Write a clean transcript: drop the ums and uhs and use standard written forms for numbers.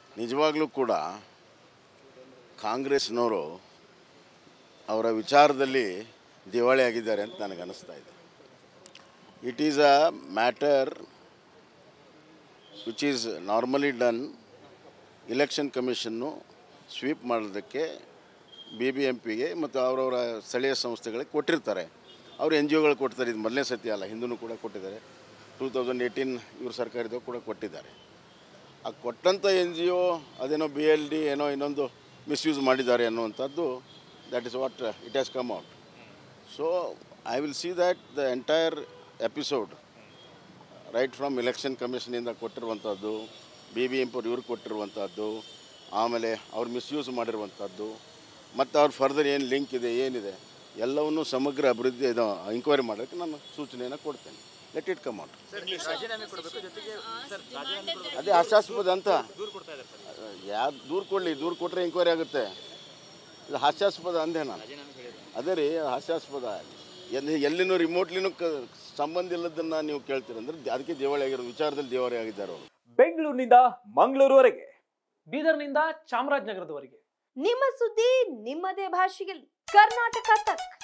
ನಿಜವಾಗ್ಲೂ ಕೂಡ ಕಾಂಗ್ರೆಸ್ನವರು ಅವರ ವಿಚಾರದಲ್ಲಿ ದಿವಾಳಿ ಆಗಿದ್ದಾರೆ ಅಂತ ನನಗೆ ಅನ್ನಿಸ್ತಾ ಇದೆ. It is a matter which is normally done. Election commission sweep ಮಾಡೋದಕ್ಕೆ BBMPಗೆ ಮತ್ತು ಅವರವರ ಸ್ಥಳೀಯ ಸಂಸ್ಥೆಗಳಿಗೆ ಕೊಟ್ಟಿರ್ತಾರೆ. ಅವರು NGOಗಳು ಕೊಡ್ತಾರೆ. ಇದು ಮೊದಲನೇ ಸತಿ ಅಲ್ಲ, ಹಿಂದೂ ಕೂಡ ಕೊಟ್ಟಿದ್ದಾರೆ. 2018 ಇವ್ರ ಸರ್ಕಾರದವರು ಕೂಡ ಕೊಟ್ಟಿದ್ದಾರೆ. ಆ ಕೊಟ್ಟಂಥ NGO ಅದೇನೋ BLD ಏನೋ ಇನ್ನೊಂದು ಮಿಸ್ಯೂಸ್ ಮಾಡಿದ್ದಾರೆ ಅನ್ನುವಂಥದ್ದು that is what it has come out. So I will see that the entire episode right from election commission ಇಂದ ಕೊಟ್ಟಿರುವಂಥದ್ದು, BBMP ಇವ್ರು ಕೊಟ್ಟಿರುವಂಥದ್ದು, ಆಮೇಲೆ ಅವ್ರು ಮಿಸ್ಯೂಸ್ ಮಾಡಿರುವಂಥದ್ದು ಮತ್ತು ಅವ್ರ ಫರ್ದರ್ ಏನು ಲಿಂಕ್ ಇದೆ ಏನಿದೆ ಎಲ್ಲವನ್ನೂ ಸಮಗ್ರ ಅಭಿವೃದ್ಧಿ ಇದು ಎಂಕ್ವೈರಿ ಮಾಡೋಕ್ಕೆ ನಾನು ಸೂಚನೆಯನ್ನು ಕೊಡ್ತೇನೆ. Let it come out. ಅದೇ ಹಾಸ್ಯಾಸ್ಪದ ಅಂತ ಯಾರು ದೂರು ಕೊಡಲಿ, ದೂರು ಕೊಟ್ಟರೆ ಎಂಕ್ವೈರಿ ಆಗುತ್ತೆ. ಇದು ಹಾಸ್ಯಾಸ್ಪದ ಅಂದೆ ನಾನು. ಅದೇ ರೀ ಹಾಸ್ಯಾಸ್ಪದ. ಎಲ್ಲಿನೂ ರಿಮೋಟ್ಲಿನೂ ಸಂಬಂಧ ಇಲ್ಲದನ್ನು ನೀವು ಕೇಳ್ತೀರಂದ್ರೆ ಅದಕ್ಕೆ ದೇವಾಳಿ ಆಗಿರೋ ವಿಚಾರದಲ್ಲಿ ದೇವಾಳಿ ಆಗಿದ್ದಾರೆ ಅವರು. ಬೆಂಗಳೂರಿನಿಂದ ಮಂಗಳೂರುವರೆಗೆ, ಬೀದರ್ನಿಂದ ಚಾಮರಾಜನಗರದವರೆಗೆ ನಿಮ್ಮ ಸುದ್ದಿ ನಿಮ್ಮದೇ ಭಾಷೆಯಲ್ಲಿ ಕರ್ನಾಟಕ ತಕ್.